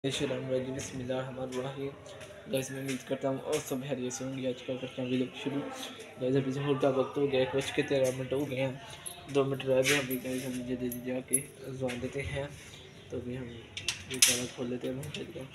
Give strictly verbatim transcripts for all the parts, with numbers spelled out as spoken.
बिस्मिल्लाहिर्रहमानिर्रहीम। गैस मैं उम्मीद करता हूँ और सब हैरियत से होंगी। आजकल करते हैं अभी लोग शुरू। गैस अभी जोहर का वक्त हो गया, एक बज के तेरह मिनट हो गए हैं, दो मिनट रह गए। अभी गैस हम जल्दी जल्दी जाके जवान देते हैं, तो अभी हम ये चैनल खोल लेते हैं मोहम्मद का।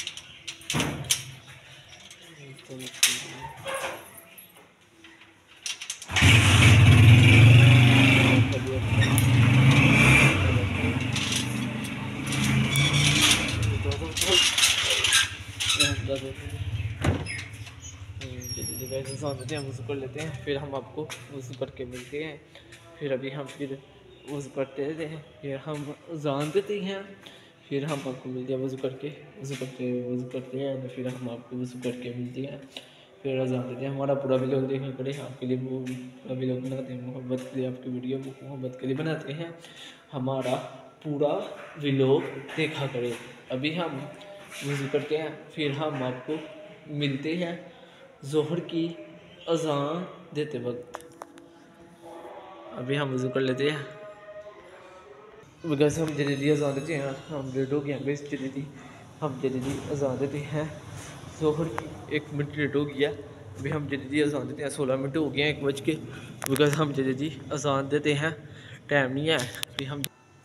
देते हैं, वज़ू कर लेते हैं, फिर हम आपको वज़ू करके मिलते हैं। फिर अभी हम फिर वज़ू करते हैं, फिर हम जान देते हैं, फिर हम आपको मिलते हैं वज़ू करके वज़ू करके वज़ू करते हैं, तो फिर हम आपको वज़ू करके मिलते हैं, फिर अजान देते हैं। हमारा पूरा व्लॉग देखने पड़े आपके लिए, वो पूरा व्लॉग बनाते हैं मोहब्बत के लिए, आपकी वीडियो मोहब्बत के लिए बनाते हैं। हमारा पूरा व्लॉग देखा करें। अभी हम वज़ू करते हैं, फिर हम आपको मिलते हैं ज़ोहर की अज़ान देते वक्त। अभी हम वज़ू कर लेते हैं, वैसे हम जल्दी अज़ान देते हैं। हम लेट हो गया बेस जल्दी हम जल्दी अज़ान देते हैं। ज़ोहर की एक मिनट लेट हो गया, अभी हम जल्दी अज़ान देते हैं। सोलह मिनट हो गए हैं एक बज के, बिकॉज हम जल्दी अज़ान देते हैं, टाइम नहीं है। अभी हम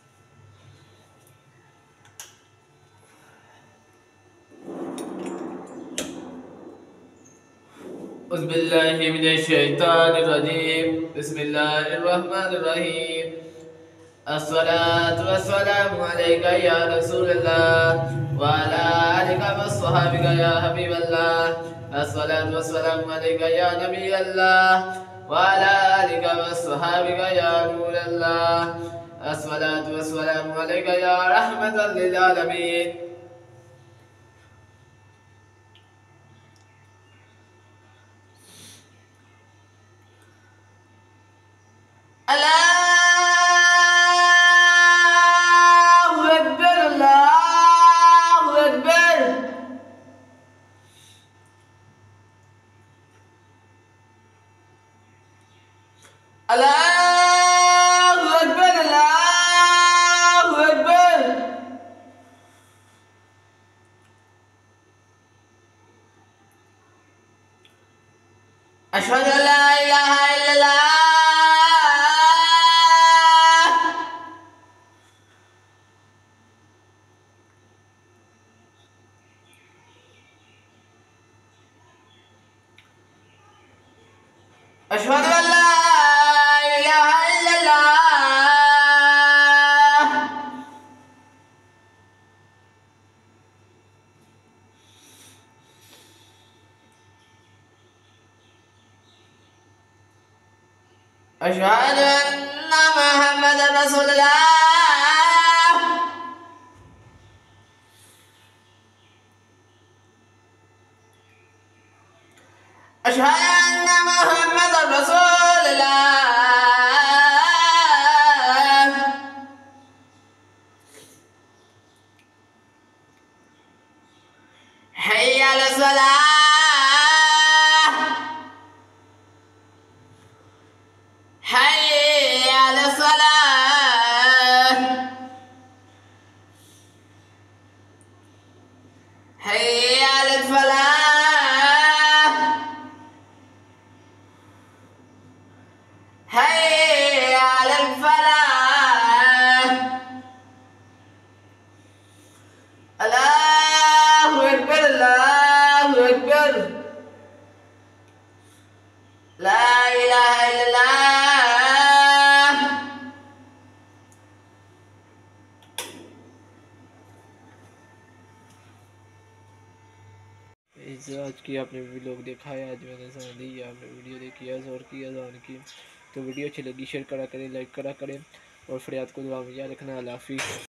बिस्मिल्लाहिर्रहमानिर्रहीम। अस्सलातु वस्सलामु अलैका या रसूलल्लाह व अला आलिका वस्सहाबिका या हबीबल्लाह। अस्सलातु वस्सलामु अलैका या नबीयल्लाह व अला आलिका वस्सहाबिका या नूरल्लाह। अस्सलातु वस्सलामु अलैका या रहमतल लिल आलमीन। अल्लाहु अकबर, अल्लाहु अकबर। अल्लाहु अकबर, अल्लाहु अकबर। अशहदु अल्ला इलाहा इल्लल्लाह। अशहदु अल्ला इलाहा इल्लल्लाह। अशहदु अन्ना मुहम्मदन रसूलुल्लाह। अशहदु अन्ना मुहम्मदन रसूलुल्लाह। हय्या अलस सलाह, हय्या अलस सलाह, हय्या अलल फलाह, हय्या अलल फलाह। अल्लाहु अकबर, अल्लाहु अकबर। ला इलाहा इल्लल्लाह। आज की आपने व्लॉग देखा है, आज मैंने अज़ान दी, आपने वीडियो देखी है ज़ोहर की अज़ान की। तो वीडियो अच्छी लगी शेयर करा करें, लाइक करा करें, और फरियाद को दुआ में याद रखना। अल्लाह हाफ़िज़।